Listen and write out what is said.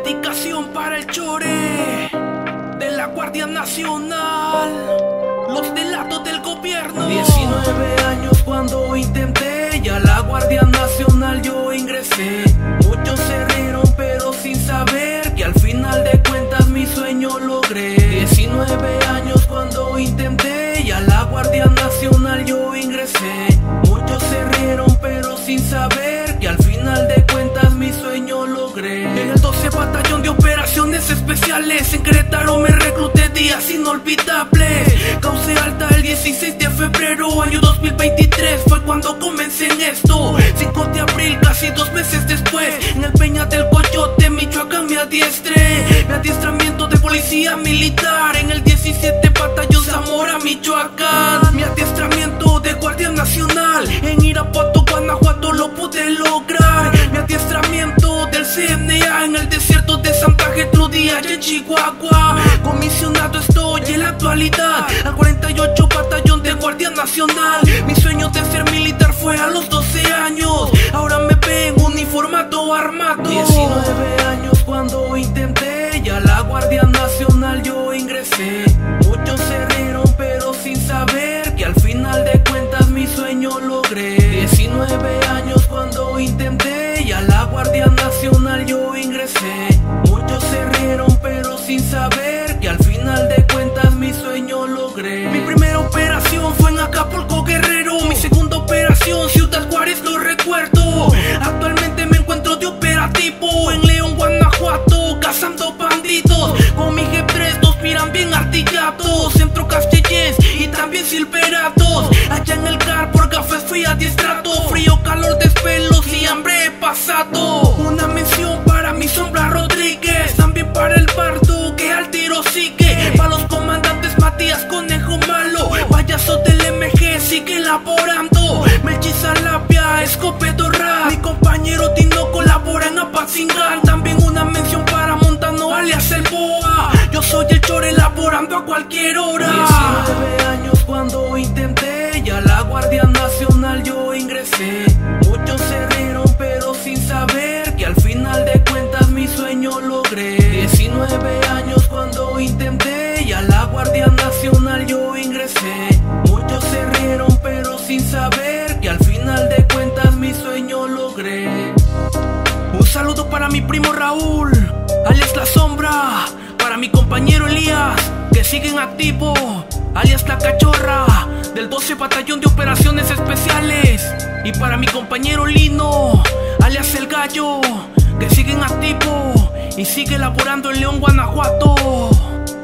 Dedicación para el Chore de la Guardia Nacional, los delatos del gobierno. 19 años cuando intenté, ya la Guardia Nacional yo ingresé. Muchos se rieron pero sin saber que al final de cuentas mi sueño logré. 19 años cuando intenté, ya la Guardia Nacional yo ingresé. Muchos se rieron pero sin saber que al final de cuentas mi sueño logré. En el 12 Batallón de Operaciones Especiales en Querétaro me recluté, días inolvidables. Causé alta el 16 de febrero, año 2023, fue cuando comencé en esto. 5 de abril, casi 2 meses después, en el Peña del Coyote, Michoacán me adiestré. Mi adiestramiento de policía militar en el 17 Batallón Zamora, Michoacán. Mi adiestramiento de Guardia Nacional en Irapuato, Guanajuato lo pude lograr. Mi adiestramiento del CNA en el desierto de Santa Gertrudía, allá en Chihuahua. Comisionado estoy en la actualidad al 48 Batallón de Guardia Nacional. Mi sueño de ser militar fue a los 12 años. Ahora me ven uniformado, armado. 19 años cuando intenté, ya la Guardia Nacional yo ingresé. Muchos se rieron pero sin saber que al final de cuentas mi sueño logré. 19 años cuando intenté, ya la Guardia Nacional yo ingresé. Muchos se rieron pero sin saber que al final de cuentas mi sueño logré. Mi primera operación fue en Acapulco, Guerrero. Mi segunda operación, Ciudad Juárez, lo recuerdo. Actualmente me encuentro de operativo en León, Guanajuato, cazando bandidos. Con mi G3 nos miran bien artillados, Centro Castellés y también Silverados. Allá en el CAR por cafés fui adiestrado, frío, calor, desvelos y hambre he pasado. Una mención para mi Sombra Rodríguez, también para el Bardo que al tiro sigue. Para los comandantes Matías Conejo Malo, payaso del MG sigue elaborando. Melchizar Lapia, Escopedo Rap, mi compañero Tino colabora en Apatzingán. También una mención para Montano alias el Boa, yo soy el Chore elaborando a cualquier hora. 19 años cuando intenté, ya la Guardia Nacional yo ingresé. Muchos se rieron pero sin saber que al final de cuentas mi sueño logré. 19 años cuando intenté, ya la Guardia Nacional yo ingresé. Muchos se rieron pero sin saber que al final de cuentas mi sueño logré. Un saludo para mi primo Raúl, alias La Sombra. Para mi compañero Elías, que sigue en activo, alias La Cachorra, del 12 Batallón de Operaciones Especiales. Y para mi compañero Lino, alias El Gallo, que sigue en activo y sigue elaborando en León, Guanajuato.